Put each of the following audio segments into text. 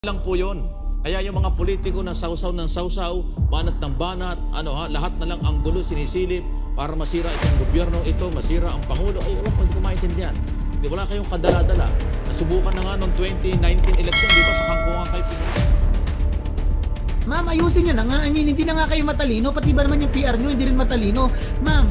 Lang po yun. Kaya yung mga politiko ng sausaw, banat ng banat, lahat na lang ang gulo sinisilip para masira itong gobyerno ito, masira ang Pangulo. Ay, wala ko, hindi ko maintindihan. Di wala kayong kadala-dala. Nasubukan na nga noong 2019 election, di ba, sa kangkungan kayo pinunta. Ma'am, ayusin nyo na nga. I mean, hindi na nga kayo matalino. Pati ba naman yung PR nyo, hindi rin matalino. Ma'am.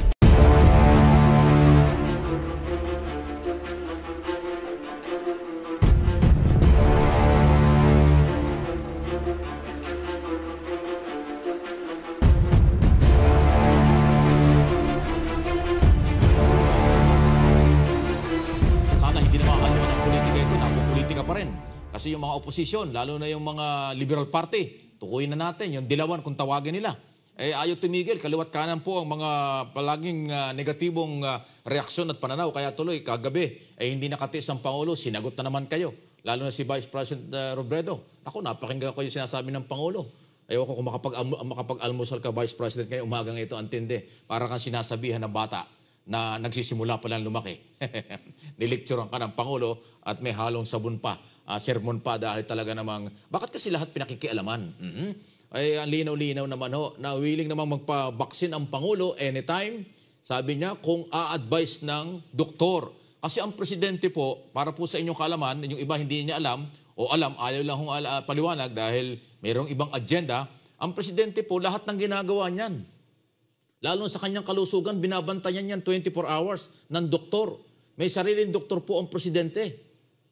Kasi yung mga oposisyon, lalo na yung mga Liberal Party, tukuyin na natin, yung dilawan kung tawagin nila. Eh ayaw tumigil, kaliwat kanan po ang mga palaging negatibong reaksyon at pananaw. Kaya tuloy, kagabi, hindi nakatiis ang Pangulo, sinagot na naman kayo. Lalo na si Vice President Robredo. Ako, napakinggan ko yung sinasabi ng Pangulo. Ayaw ko kung makapag-almusal ka, Vice President, ngayon umagang ito, antinde. Para kang sinasabihan ng bata na nagsisimula pa lang lumaki. Nilecturean ka ng Pangulo at may halong sabon pa, sermon pa dahil talaga namang, bakit kasi lahat pinakikialaman? Ay, ang linaw-linaw naman ho, na willing namang magpa-vaccine ang Pangulo anytime, sabi niya, kung a-advise ng doktor. Kasi ang presidente po, para po sa inyong kaalaman, yung iba hindi niya alam, o alam, ayaw lang hong paliwanag dahil mayroong ibang agenda, ang presidente po, lahat ng ginagawa niyan. Lalo sa kanyang kalusugan, binabantayan niyan 24 hours ng doktor. May sariling doktor po ang presidente.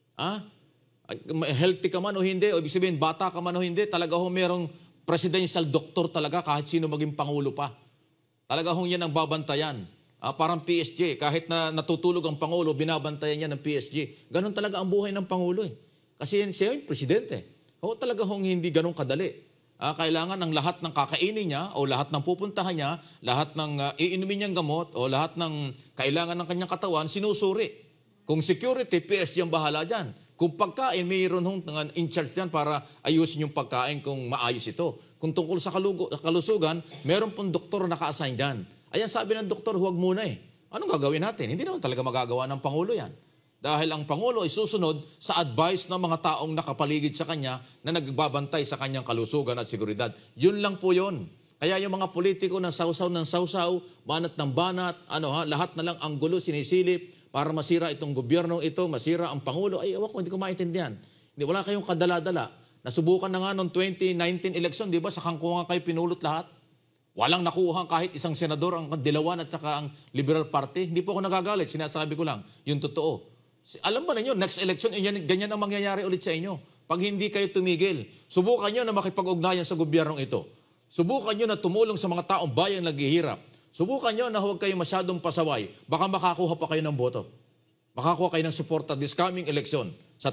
Healthy ka man o hindi, o ibig sabihin, bata ka man o hindi, talaga ho merong presidential doctor talaga kahit sino maging Pangulo pa. Talaga ho yan ang babantayan. Parang PSG, kahit na natutulog ang Pangulo, binabantayan niya ng PSG. Ganon talaga ang buhay ng Pangulo eh. Kasi siya yung presidente. Talaga hong hindi ganon kadali. Kailangan ng lahat ng kakainin niya o lahat ng pupuntahan niya, lahat ng iinumin niyang gamot o lahat ng kailangan ng kanyang katawan, sinusuri. Kung security, PSG ang bahala dyan. Kung pagkain, mayroon hong in charge yan para ayusin yung pagkain kung maayos ito. Kung tungkol sa kalusugan, meron pong doktor na naka-assign dyan. Ayan, sabi ng doktor, huwag muna eh. Anong gagawin natin? Hindi naman talaga magagawa ng Pangulo yan. Dahil ang Pangulo ay susunod sa advice ng mga taong nakapaligid sa kanya na nagbabantay sa kanyang kalusugan at seguridad. Yun lang po yun. Kaya yung mga politiko ng sausaw, banat ng banat, lahat na lang ang gulo sinisilip para masira itong gobyernong ito, masira ang Pangulo. Ay, ewan ko, hindi ko maintindihan. Wala kayong kadala-dala. Nasubukan na nga noong 2019 election, di ba? Sa kangkungan kayo pinulot lahat. Walang nakuha kahit isang senador ang Dilawan at saka ang Liberal Party. Hindi po ako nagagalit, sinasabi ko lang, yung totoo. Alam ba ninyo, next election, ganyan ang mangyayari ulit sa inyo. Pag hindi kayo tumigil, subukan nyo na makipag-ugnayan sa gobyernong ito. Subukan nyo na tumulong sa mga taong bayan naghihirap. Subukan nyo na huwag kayo masyadong pasaway. Baka makakuha pa kayo ng boto. Makakuha kayo ng suporta this coming election sa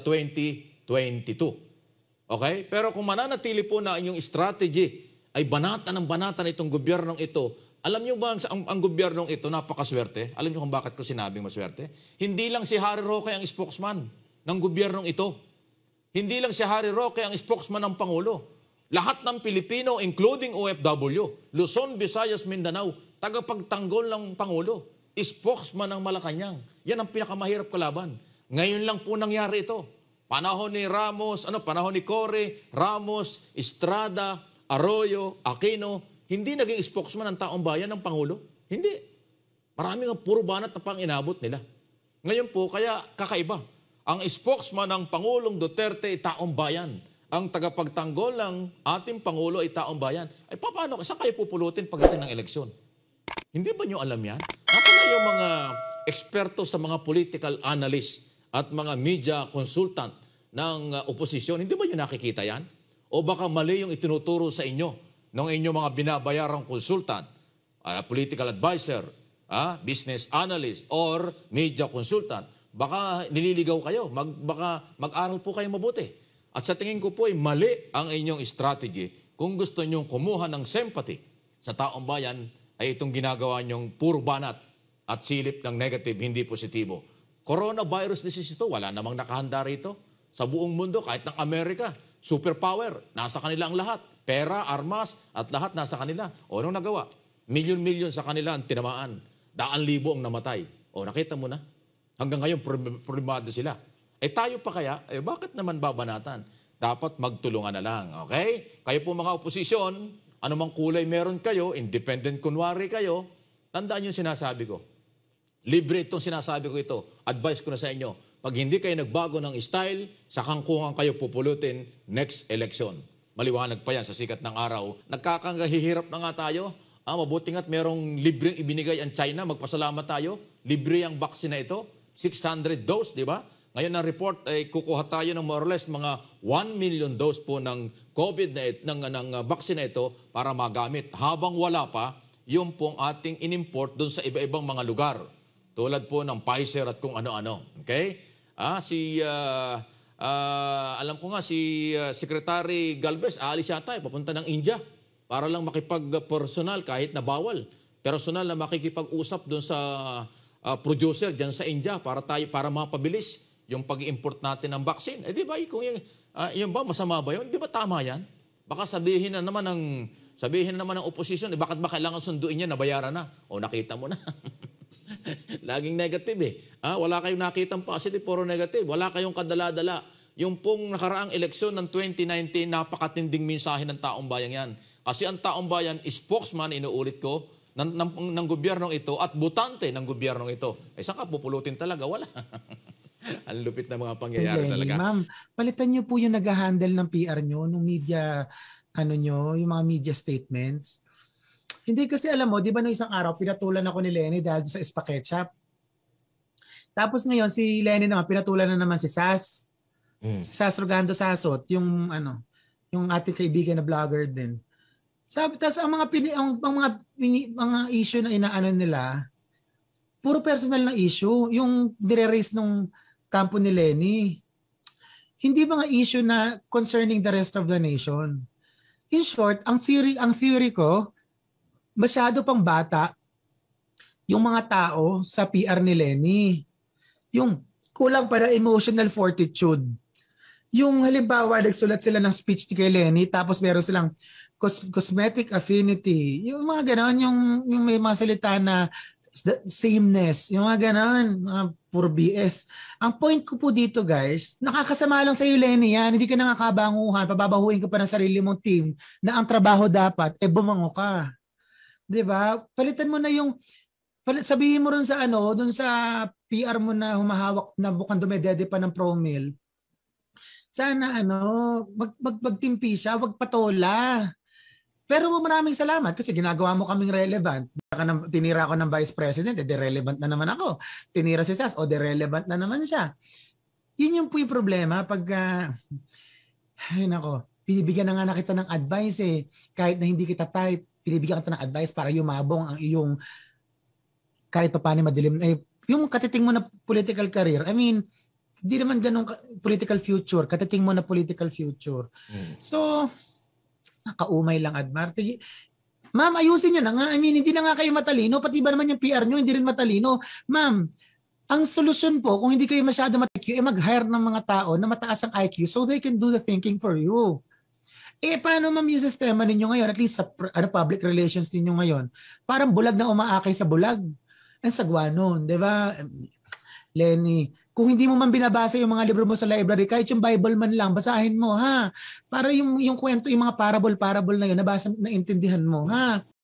2022. Okay? Pero kung mananatili po na inyong strategy ay banatan itong gobyernong ito, alam niyo ba ang gobyernong ito napakaswerte? Alam niyo kung bakit ko sinabing maswerte? Hindi lang si Harry Roque ang spokesman ng gobyernong ito. Hindi lang si Harry Roque ang spokesman ng Pangulo. Lahat ng Pilipino, including OFW, Luzon, Visayas, Mindanao, tagapagtanggol ng Pangulo, spokesman ng Malacanang. Yan ang pinakamahirap kalaban. Ngayon lang po nangyari ito. Panahon ni Ramos, panahon ni Cory, Ramos, Estrada, Arroyo, Aquino, hindi naging spokesman ng taong bayan ng Pangulo. Hindi. Maraming puro banat na pang inabot nila. Ngayon po, kaya kakaiba. Ang spokesman ng Pangulong Duterte ay taong bayan. Ang tagapagtanggol ng ating Pangulo ay taong bayan. Ay paano? Saan kayo pupulutin pagdating ng eleksyon? Hindi ba nyo alam yan? Nasaan na yung mga eksperto sa mga political analyst at mga media consultant ng oposisyon? Hindi ba nyo nakikita yan? O baka mali yung itinuturo sa inyo ng inyong mga binabayarang consultant, political advisor, business analyst, or media consultant? Baka nililigaw kayo. Baka mag-aral po kayo mabuti. At sa tingin ko po ay mali ang inyong strategy kung gusto nyong kumuha ng sympathy sa taong bayan ay itong ginagawa nyong puro banat at silip ng negative, hindi positibo. Coronavirus disease ito, wala namang nakahanda rito. Sa buong mundo, kahit ng Amerika, superpower, nasa kanila ang lahat. Pera, armas, at lahat nasa kanila. O anong nagawa? Milyon-milyon sa kanila ang tinamaan. Daan libo ang namatay. O nakita mo na? Hanggang ngayon, problemado sila. Tayo pa kaya, bakit naman babanatan? Dapat magtulungan na lang, okay? Kayo po mga oposisyon, anumang kulay meron kayo, independent kunwari kayo, tandaan yung sinasabi ko. Libre itong sinasabi ko ito. Advice ko na sa inyo. Pag hindi kayo nagbago ng style, sa kangkungan kayo pupulutin next election. Maliwanag pa yan sa sikat ng araw. Nagkakahihirap na nga tayo. Mabuti nga't merong libreng ibinigay ang China. Magpasalamat tayo. Libre ang vaccine na ito. 600 dose, di ba? Ngayon ang report ay kukuha tayo ng more or less mga 1 million dose po ng COVID ng vaccine na ito para magamit. Habang wala pa, yung pong ating inimport doon sa iba-ibang mga lugar. Tulad po ng Pfizer at kung ano-ano. Okay? Alam ko nga, si Secretary Galvez, aalis yata, papunta ng India para lang makipag-personal kahit na bawal. Personal na makikipag-usap doon sa producer dyan sa India para mapabilis yung pag-import natin ng vaccine. Di ba, kung yung ba, masama ba yun? Di ba tama yan? Baka sabihin na naman ng opposition, bakit ba kailangan sunduin yan, nabayaran na? O nakita mo na. Laging negative eh. Wala kayong nakitang positive, puro negative. Wala kayong kadala-dala. Yung pong nakaraang eleksyon ng 2019, napakatinding mensahe ng taong bayan yan. Kasi ang taong bayan, spokesman, inuulit ko, ng gobyernong ito at butante ng gobyernong ito. Saan ka pupulutin talaga? Wala. Ang lupit na mga pangyayari talaga. Ma'am, palitan niyo po yung nag-handle ng PR niyo, ng media, yung mga media statements. Hindi kasi alam mo, di ba no isang araw, pinatulan ako ni Lenny dahil sa Spaghetti Shop. Tapos ngayon, si Lenny naman, pinatulan na naman si Sas. Si Sas Rogando Sasot, yung ating kaibigan na vlogger din. Sabi, tas ang mga issue na inaano nila, puro personal na issue, yung dire-raise nung kampo ni Lenny. Hindi mga issue na concerning the rest of the nation. In short, ang theory ko, masyado pang bata yung mga tao sa PR ni Lenny. Yung kulang pa na emotional fortitude. Yung halimbawa, nagsulat sila ng speech kay Lenny, tapos meron silang cosmetic affinity. Yung mga ganon, yung may mga salita na sameness, yung mga ganon, mga puro BS. Ang point ko po dito guys, nakakasama lang sa iyo Lenny yan, hindi ka nakakabanguhan, pababahuin ka pa ng sarili mong team na ang trabaho dapat, bumango ka. 'Di ba? Palitan mo na sabihin mo rin sa doon sa PR mo na humahawak na bukang dumedede pa ng promil. Sana magtimpi siya, wag patola. Pero maraming salamat kasi ginagawa mo kaming relevant. Tinira ko ng Vice President, relevant na naman ako. Tinira si Sas, relevant na naman siya. Yun yung po yung problema pag, binibigyan na nga na kita ng advice kahit na hindi kita type, binibigyan kita ng advice para yumabong ang iyong kahit pa paano madilim. Yung katiting mo na political career, I mean, hindi naman ganun political future, katiting mo na political future. So, nakaumay lang, Admar. Ma'am, ayusin nyo na nga. I mean, hindi na nga kayo matalino. Pati ba naman yung PR nyo, hindi rin matalino. Ma'am, ang solusyon po, kung hindi kayo masyado IQ, mag-hire ng mga tao na mataas ang IQ so they can do the thinking for you. Paano ma'am yung sistema ninyo ngayon? At least sa public relations ninyo ngayon. Parang bulag na umaakay sa bulag. Ang sagwa nun, di ba? Lenny, kung hindi mo man binabasa yung mga libro mo sa library, kahit yung Bible man lang, basahin mo, ha? Para yung kwento, yung mga parable na yun, naintindihan mo, ha?